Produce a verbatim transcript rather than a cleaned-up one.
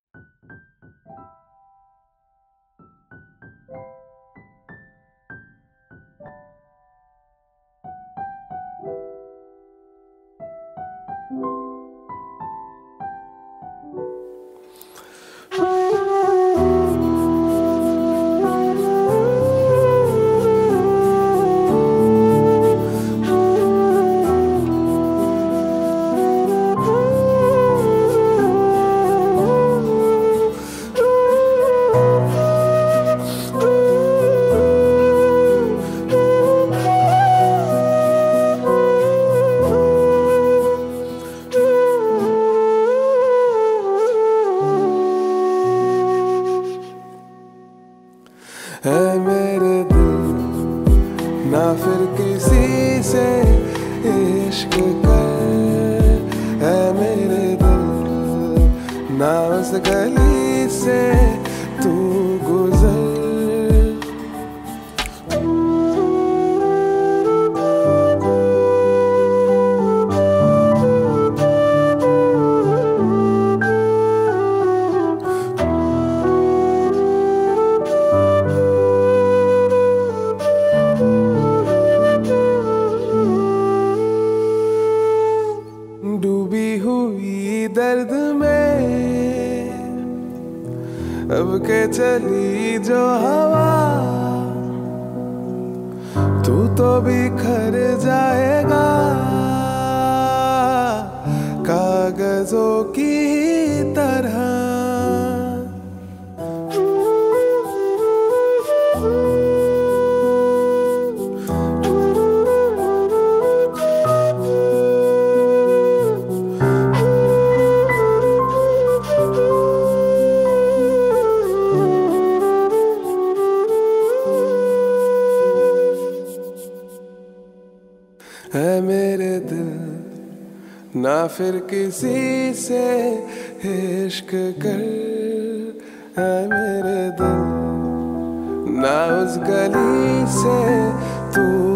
है मेरे दिल ना फिर किसी से इश्क कर, है मेरे दिल ना उस गली से तू गुजर। डूबी हुई दर्द में अब के चली जो हवा, तू तो बिखर जाएगा कागजों की तरह। है मेरे दिल ना फिर किसी से इश्क कर, है मेरे दिल ना उस गली से तू